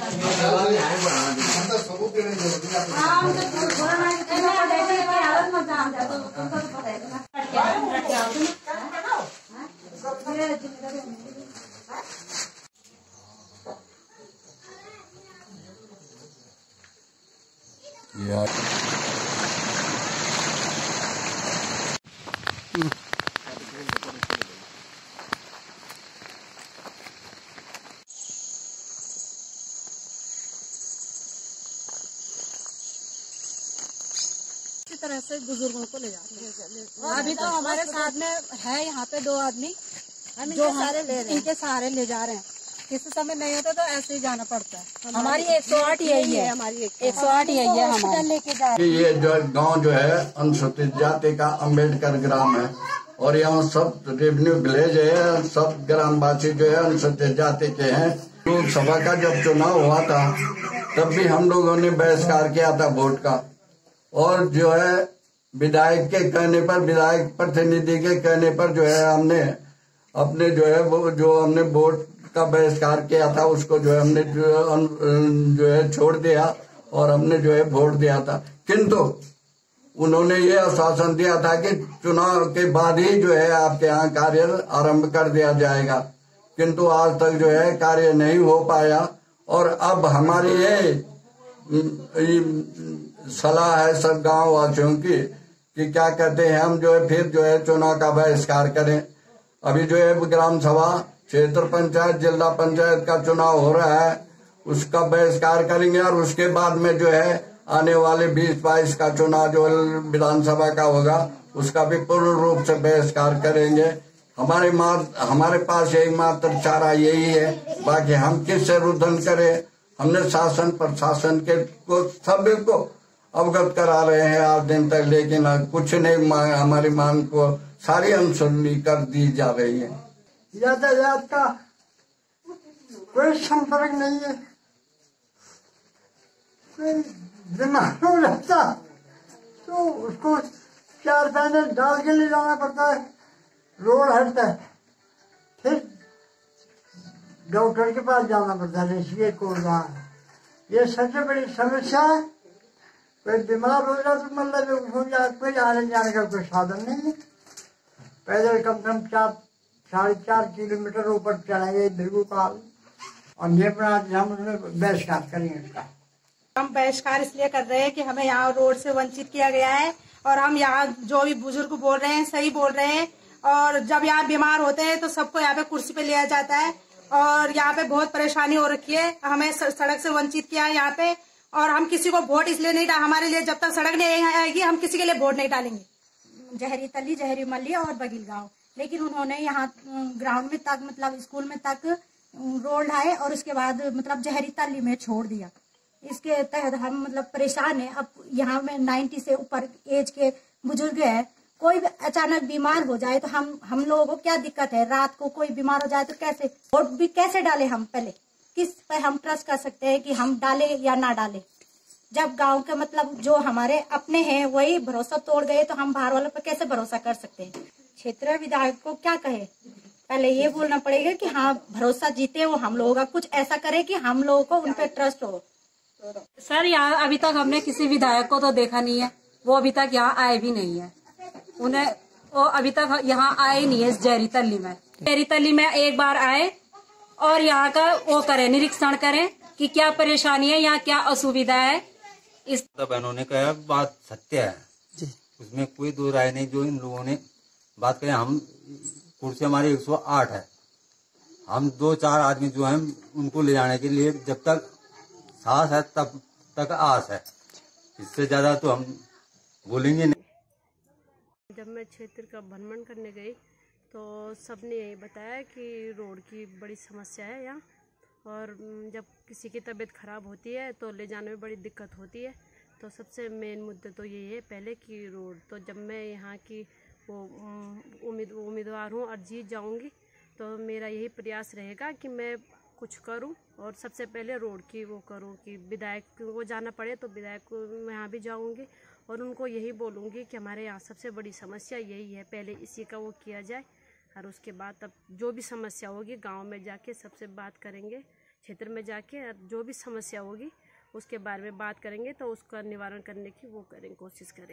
तरह से बुजुर्गों को ले जाते हैं। अभी तो हमारे साथ में है यहाँ पे 2 आदमी जो इनके सहारे ले जा रहे हैं। किसी समय नहीं होता तो ऐसे ही जाना पड़ता है। हमारी 108 यही है, हमारी 108 यही है हमारी लेके जा रहे हैं। ये जो गांव जो है अनुसूचित जाति का अम्बेडकर ग्राम है और यहाँ सब रेवेन्यू विलेज है। सब ग्रामवासी जो है अनुसूचित जाति के हैं। लोकसभा का जब चुनाव हुआ था तब भी हम लोगों ने बहिष्कार किया था वोट का, और जो है विधायक के कहने पर, विधायक प्रतिनिधि के कहने पर जो है हमने अपने जो है वो जो हमने वोट का बहिष्कार किया था उसको जो है हमने जो है छोड़ दिया और हमने जो है वोट दिया था। किंतु उन्होंने ये आश्वासन दिया था कि चुनाव के बाद ही जो है आपके यहाँ कार्य आरंभ कर दिया जाएगा, किंतु आज तक जो है कार्य नहीं हो पाया। और अब हमारी ये सलाह है सब गांव वासियों की कि क्या कहते हैं, हम जो है फिर जो है चुनाव का बहिष्कार करें। अभी जो है ग्राम सभा, क्षेत्र पंचायत, जिला पंचायत का चुनाव हो रहा है, उसका बहिष्कार करेंगे और उसके बाद में जो है आने वाले 2022 का चुनाव जो विधानसभा का होगा उसका भी पूर्ण रूप से बहिष्कार करेंगे। हमारे पास यही मात्र चारा यही है, बाकी हम किससे रुदन करें। हमने शासन प्रशासन के को सभी को अवगत करा रहे हैं आज दिन तक, लेकिन कुछ नहीं, हमारी मांग को सारी अनसुनी कर दी जा रही है। यातायात का कोई संपर्क नहीं है। कोई बीमार हो जाता तो उसको 4 पैदल डाल के ले जाना पड़ता है, रोड हटता है, फिर डॉक्टर के पास जाना पड़ता है, ऋषिकेश को जाना। ये सबसे बड़ी समस्या है। कोई बीमार हो जाए तो मतलब कोई आने जाने का कोई साधन नहीं है। पैदल कम से कम 4-4.5 किलोमीटर ऊपर चढ़ाएंगे दीर्घकाल, और हम उसमें बहिष्कार करेंगे उसका। हम बहिष्कार इसलिए कर रहे हैं कि हमें यहाँ रोड से वंचित किया गया है, और हम यहाँ जो भी बुजुर्ग बोल रहे हैं सही बोल रहे हैं। और जब यहाँ बीमार होते हैं तो सबको यहाँ पे कुर्सी पे लिया जाता है, और यहाँ पे बहुत परेशानी हो रखी है। हमें सड़क से वंचित किया है यहाँ पे, और हम किसी को वोट इसलिए नहीं हमारे लिए जब तक सड़क नहीं आएगी हम किसी के लिए वोट नहीं डालेंगे। जहरी तली, जहरी मल्ली और बगील गाँव, लेकिन उन्होंने यहाँ ग्राउंड में तक मतलब स्कूल में तक रोड लाए और उसके बाद मतलब जहरी तली में छोड़ दिया। इसके तहत हम मतलब परेशान है। अब यहाँ में 90 से ऊपर एज के बुजुर्ग है, कोई भी अचानक बीमार हो जाए तो हम लोगों को क्या दिक्कत है। रात को कोई बीमार हो जाए तो कैसे वोट भी कैसे डाले, हम पहले किस पे हम ट्रस्ट कर सकते हैं कि हम डाले या ना डाले। जब गांव के मतलब जो हमारे अपने हैं वही भरोसा तोड़ गए तो हम बाहर वालों पर कैसे भरोसा कर सकते हैं। क्षेत्रीय विधायक को क्या कहे, पहले ये बोलना पड़ेगा कि हाँ भरोसा जीते वो हम लोगों का, कुछ ऐसा करे कि हम लोगों को उन पर ट्रस्ट हो। सर यहाँ अभी तक हमने किसी विधायक को तो देखा नहीं है, वो अभी तक यहाँ आए भी नहीं है। वो अभी तक यहाँ आए नहीं है। इस जहरी तली में एक बार आए और यहाँ का वो करें, निरीक्षण करें कि क्या परेशानी है, यहाँ क्या असुविधा है। इस बहनों ने कहा बात सत्य है जी, उसमें कोई दो राय नहीं। जो इन लोगों ने बात कही, हम कुर्सी हमारी 108 है, हम 2-4 आदमी जो हैं उनको ले जाने के लिए जब तक सांस है तब तक आस है, इससे ज्यादा तो हम बोलेंगे नहीं। जब मैं क्षेत्र का भ्रमण करने गई तो सबने यही बताया कि रोड की बड़ी समस्या है यहाँ, और जब किसी की तबीयत ख़राब होती है तो ले जाने में बड़ी दिक्कत होती है। तो सबसे मेन मुद्दा तो यही है पहले की रोड। तो जब मैं यहाँ की वो उम्मीदवार हूँ और जीत जाऊँगी तो मेरा यही प्रयास रहेगा कि मैं कुछ करूँ, और सबसे पहले रोड की वो करूँ कि विधायक को जाना पड़े तो विधायक को मैं यहाँ भी जाऊँगी और उनको यही बोलूँगी कि हमारे यहाँ सबसे बड़ी समस्या यही है, पहले इसी का वो किया जाए, और उसके बाद तब जो भी समस्या होगी गांव में जाके सबसे बात करेंगे क्षेत्र में जाके जो भी समस्या होगी उसके बारे में बात करेंगे, तो उसका निवारण करने की वो करेंगे, कोशिश करेंगे।